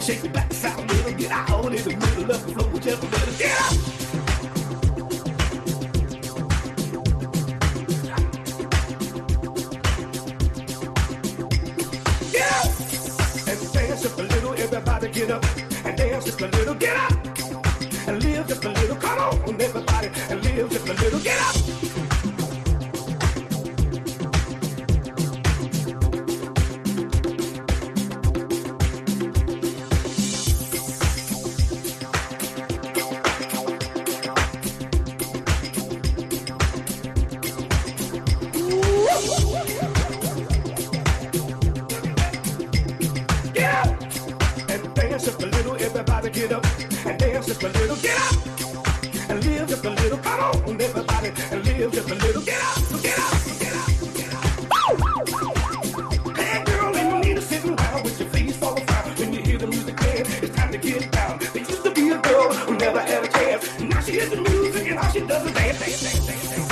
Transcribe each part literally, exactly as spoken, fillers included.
shake your backside a little, get out in the middle of the floor, just a little, get up. Get up and dance just a little. Everybody get up and dance just a little. Get up and live just a little. Come on, everybody, and live just a little. Get up. Get up and dance just a little. Get up and live just a little. Come on, everybody, and live just a little. Get up, get up, get up, get up. Woo! Hey, girl, ain't no need to sit around with your face all around. When you hear the music playing, it's time to get down. There used to be a girl who never had a chance. Now she hears the music and all she does is dance, dance, dance, dance, dance.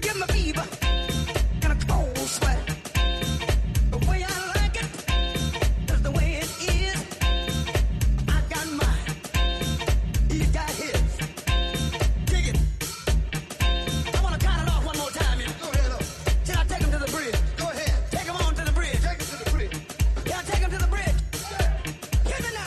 give me fever and a cold sweat. The way I like it is the way it is. I got mine, he got his. Dig it. I want to count it off one more time. Here. Go ahead, up. Should I take him to the bridge? Go ahead. Take him on to the bridge. Take him to the bridge. Yeah, take him to the bridge. Yeah. Hit me now.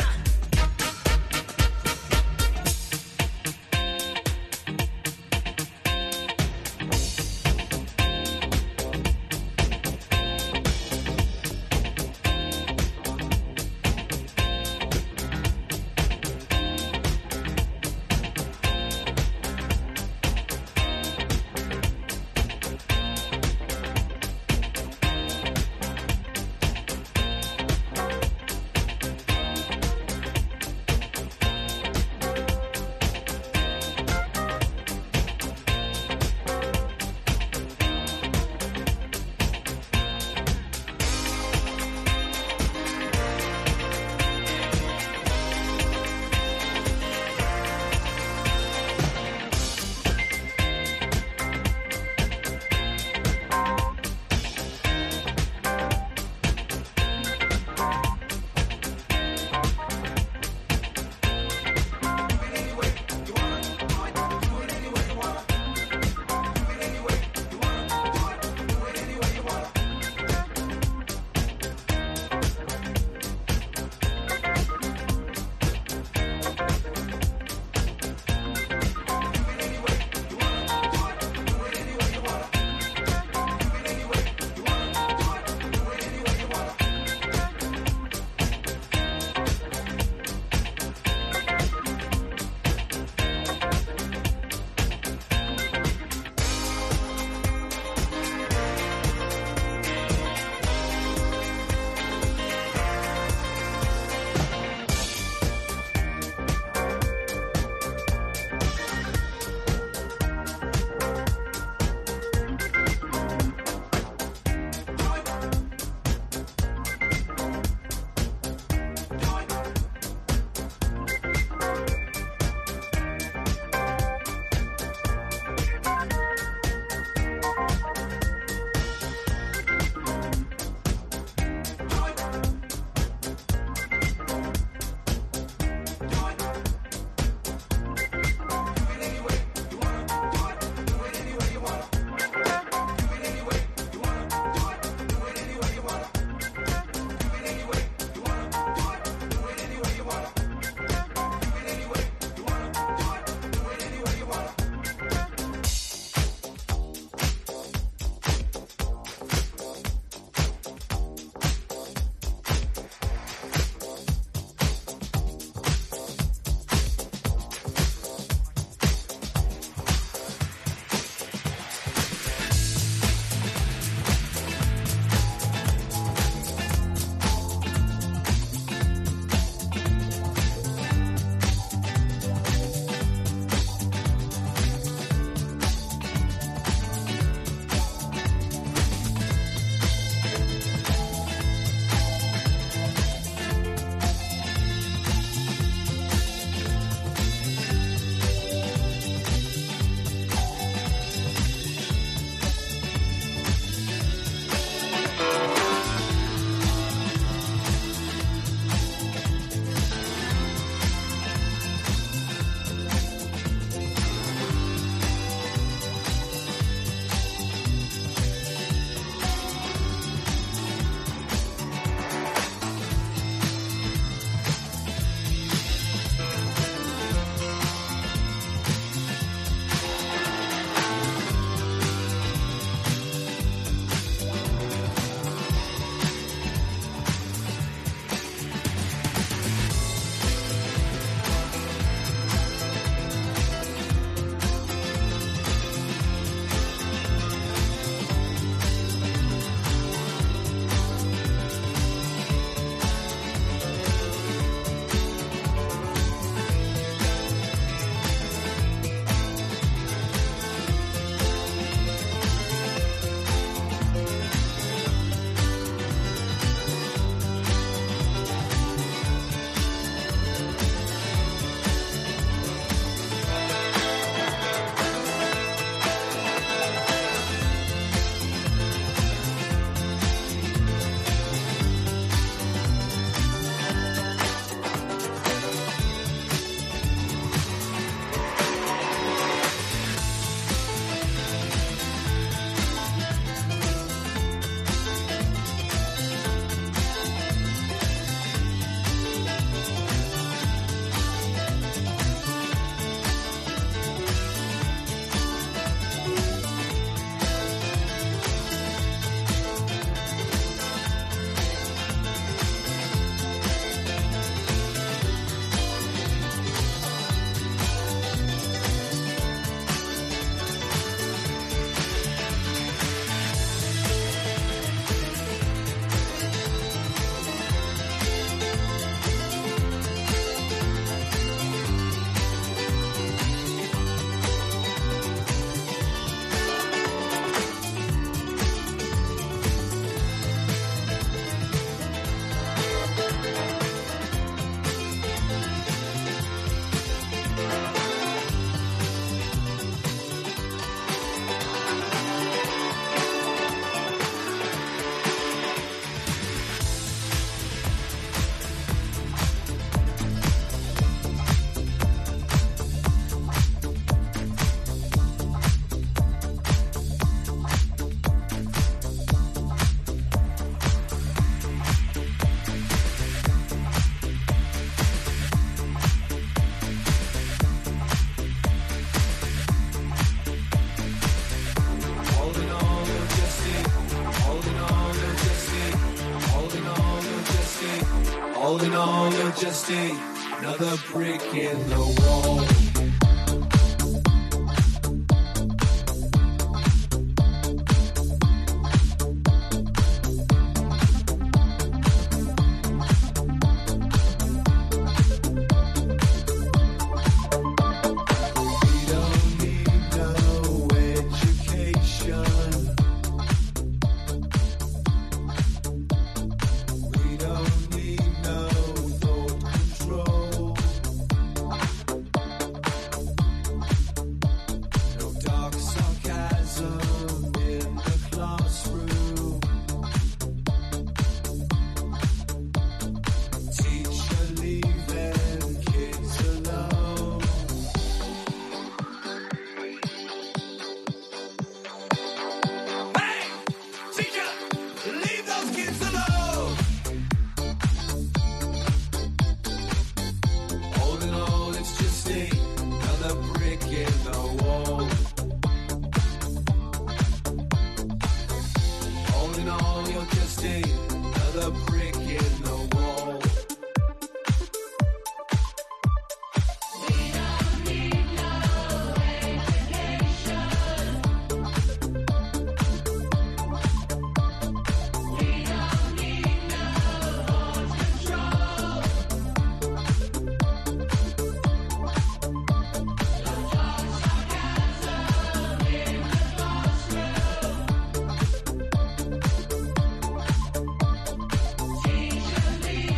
All in all, you're just another brick in the wall. Teacher, leave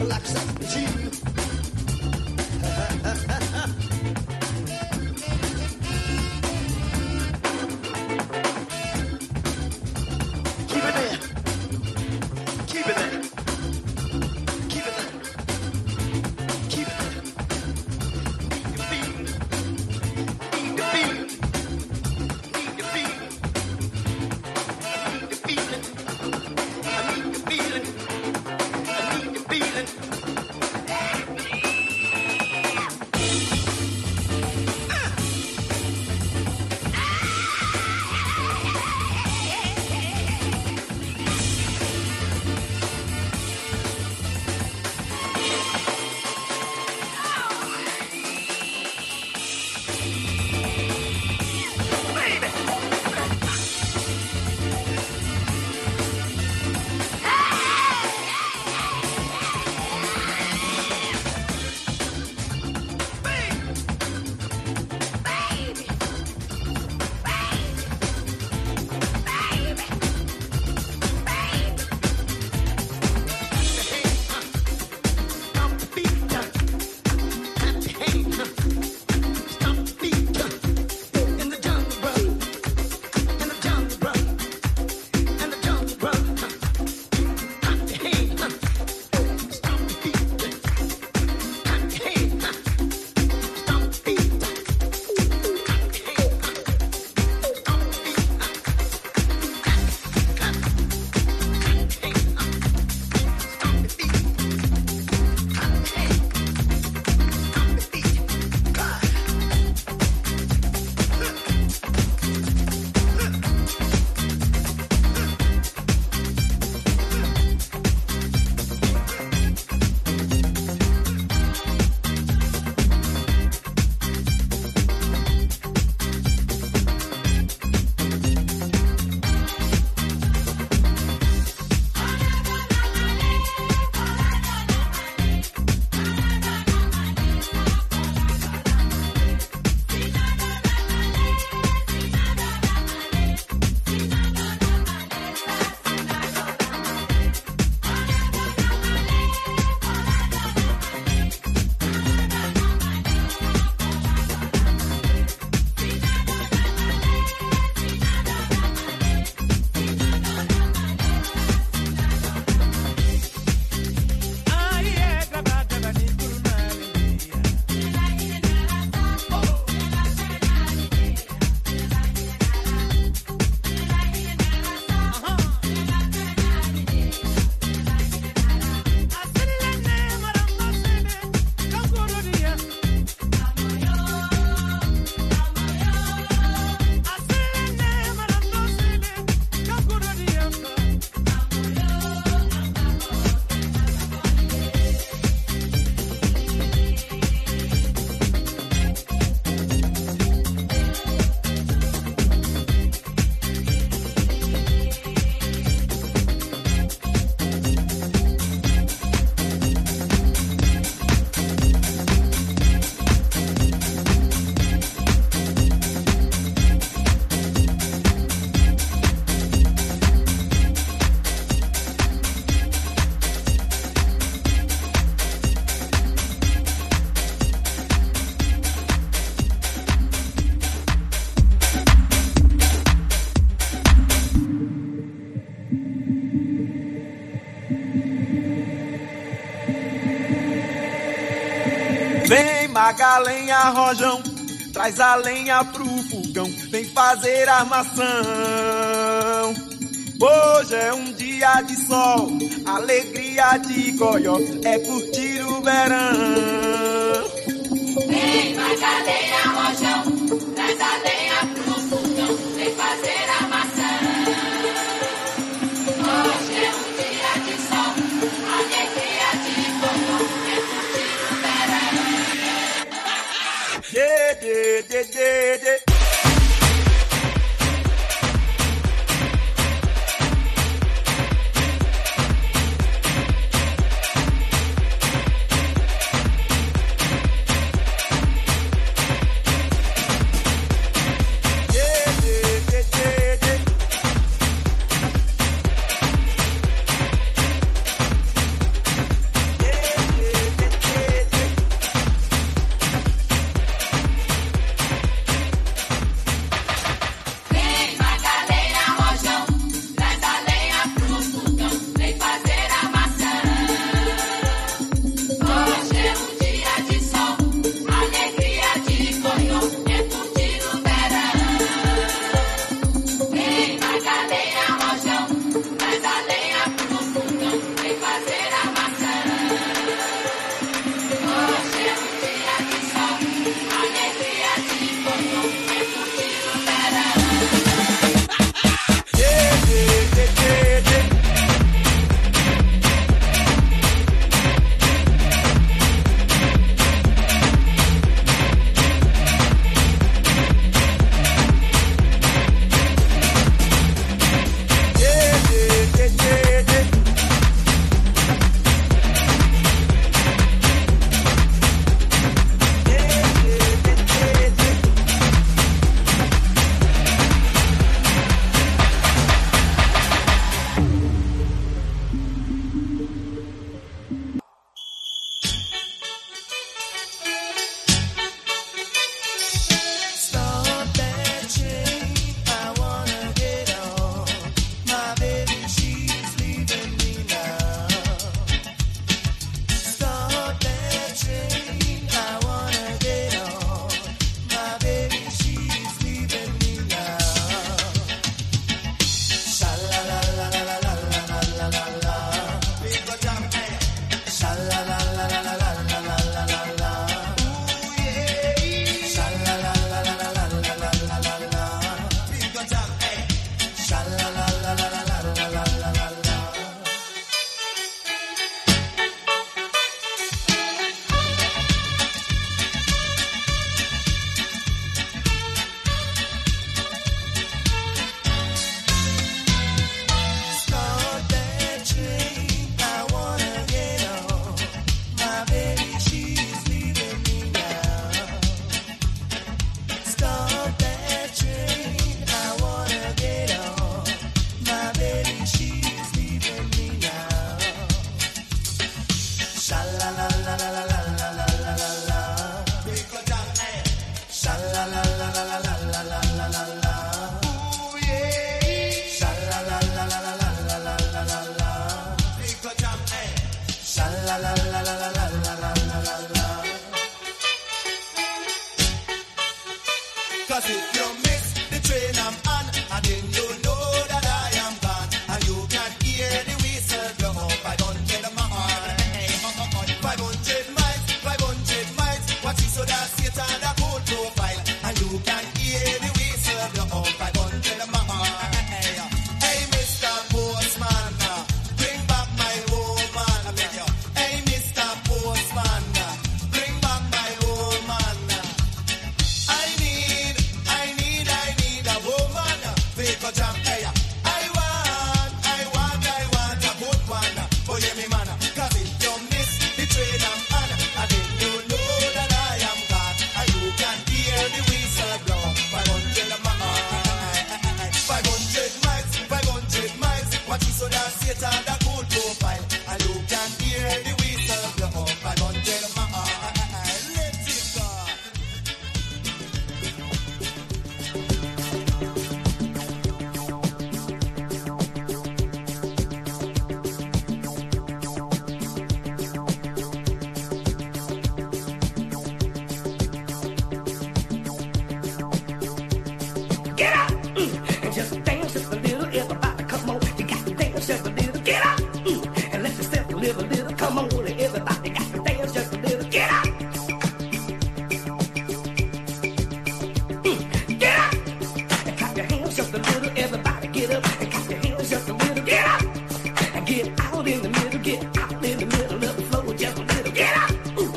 like something to you. Keep it there. Keep it there. Keep it there. Keep it there. Need the feeling. Need the feeling. Need the feeling. Need the feeling. I need the feeling. I need the feeling. Magalenha, rojão, traz a lenha pro fogão, vem fazer armação. Hoje é um dia de sol, alegria de goió, é curtir o verão. Vem Magalenha, rojão, traz a lenha pro fogão, vem fazer armação. Hoje é um dia de sol, alegria de goió, é curtir o verão. Yeah, yeah, yeah, yeah, yeah. Yeah. Sha la la la la la la la la la la. Pickle jam, eh. Sha la la la la la la la la la la la. Ooh yeah. Sha la la la la la la la la la la. Pickle jam, eh. Sha la la la la la la la la la la. Cause if you miss the train I'm on, and then you know that I am gone, and you can hear the whistle blow five hundred miles, five hundred miles, five hundred miles. What is so that Satan that cold profile, and you can hear the whistle blow five hundred miles. Hey, Mister Postman, bring back my woman. I beg you. Hey, Mister Postman, bring back my woman. I need, I need, I need a woman. Pick a jam, hey. I want, I want, I want a good one. Oh yeah, me man. Cause if you miss the train I'm on, and then you know that I am gone, and you can hear the whistle blow five hundred miles, five hundred miles, five hundred miles. What is so that Satan that cold profile, and you can hear the whistle blow five hundred miles. Let it go. Get up mm, and just dance just a little. Everybody, come on, you got to dance just a little. Get up mm, and let yourself live a little. Come on, everybody, got to dance just a little. Get up, mm, get up and clap your hands just a little. Everybody, get up and clap your hands just a little. Get up and get out in the middle. Get out in the middle of the floor just a little. Get up, ooh.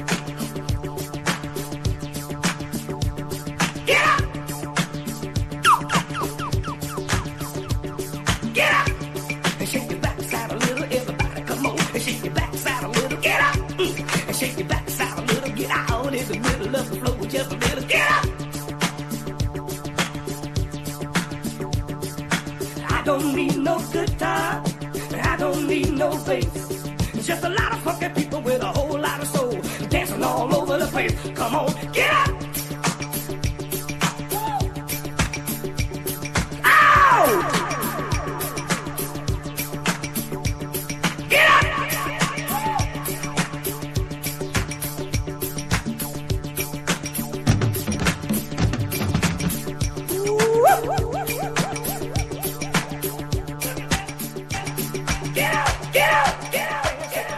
Get up. Get up and shake your backside a little. Everybody, come on and shake your backside a little. Get up mm, and shake your backside a little. Get out in the middle of the floor just a little. Get up. I don't need no guitar. I don't need no bass. It's just a lot of funky people with a whole lot of soul dancing all over the place. Come on, get up. Ow! Get up! Get up! Get up! Get up!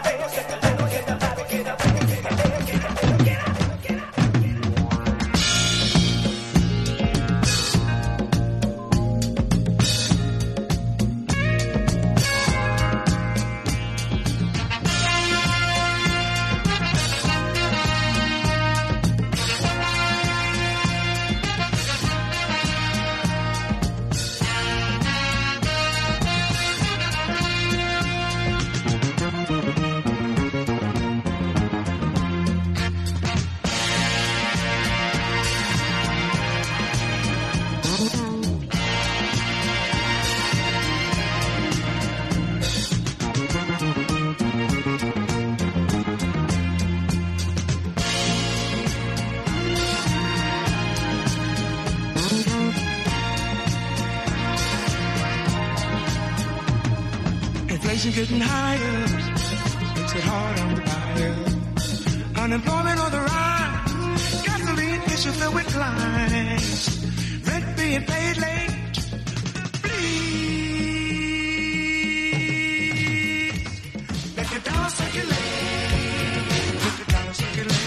Inflation getting higher, makes it hard on the buyer. Unemployment on the rise, gasoline issue filled with clients. Rent being paid late, please let the dollar circulate, let the dollar circulate.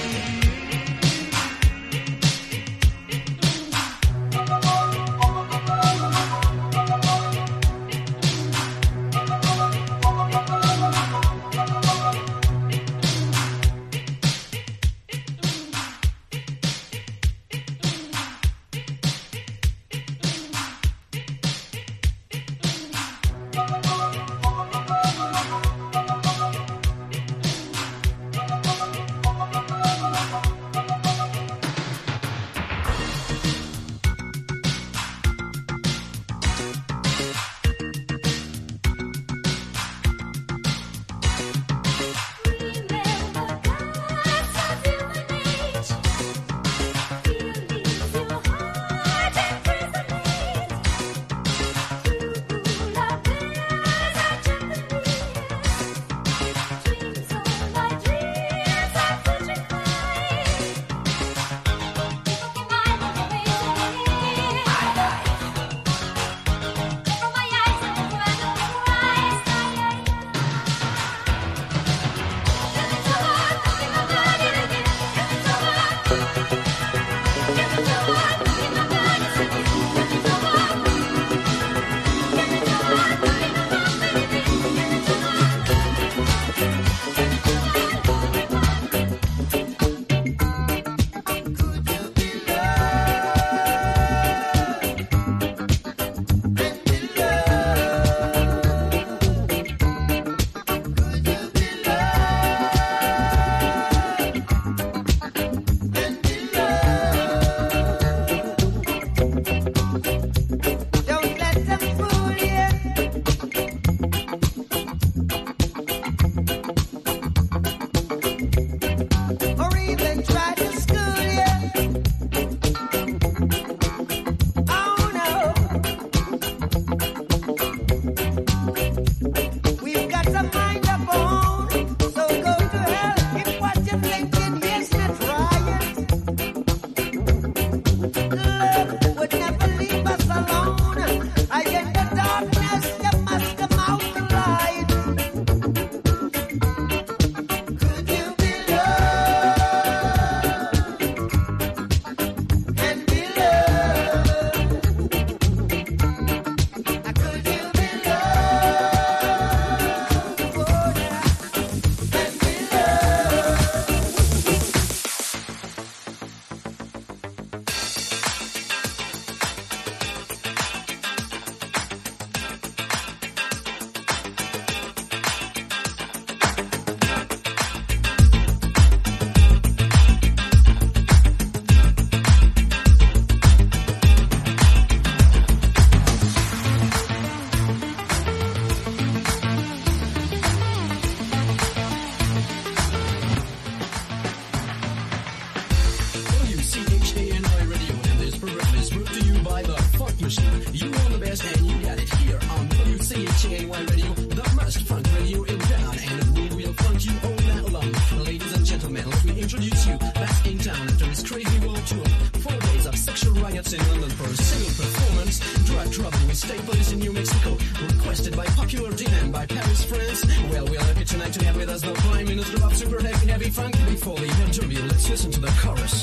brought you all night long. Ladies and gentlemen, let me introduce you back in town after his crazy world tour. Four days of sexual riots in London for a single performance. Drug trouble with state police in New Mexico. Requested by popular demand by Paris, France. Well, we're lucky tonight to have with us the Prime Minister of Super Heavy Heavy Funk. Before the interview, let's listen to the chorus.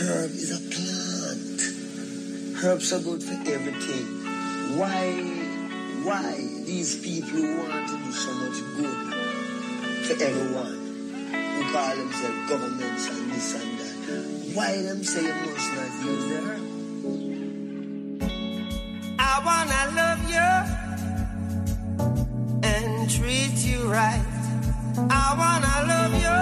herb is a plant. Herbs are good for everything. Why, why these people who want to do so much good for everyone, who call themselves governments and this and that, why them say you must not use the herb? I wanna love you and treat you right. I wanna love you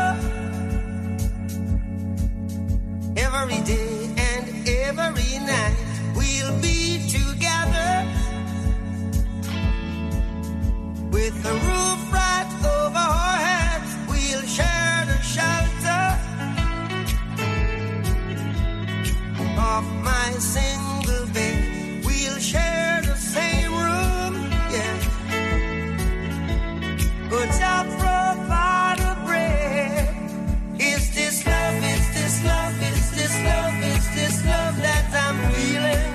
every day and every night. We'll be together with the roof right over our heads. We'll share the shelter of my single bed. We'll share the same room, yeah. But I'll provide a bread. Is this love, is this love, is this love, is this love that I'm feeling?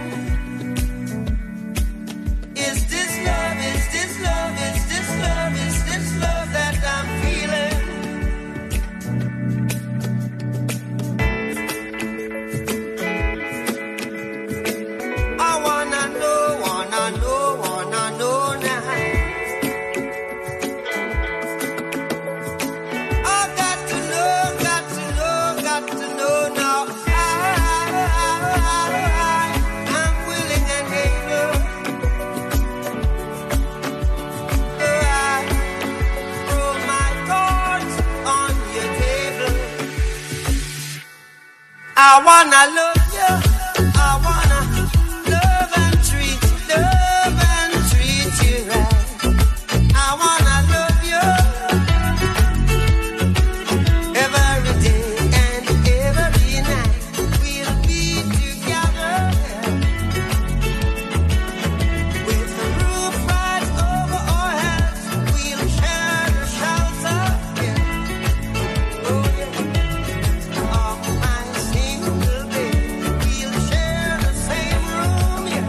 Is this love, is this love, is this love, is this love that I'm feeling? I wanna know, wanna know, wanna know now. I got to know, got to know, got to know now. I, I, I, I'm willing and able. So I throw my cards on your table. I wanna love you. I wanna love and treat, love and treat you right. I wanna love you every day and every night. We'll be together with the roof right over our heads. We'll share the shelter, yeah. Oh yeah, of my single bed. We'll share the same room, yeah.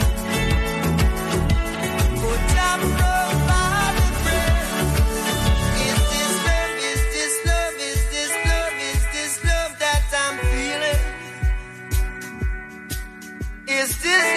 Put up provide the bread. Is this love, is this love, is this love, is this love that I'm feeling? Is this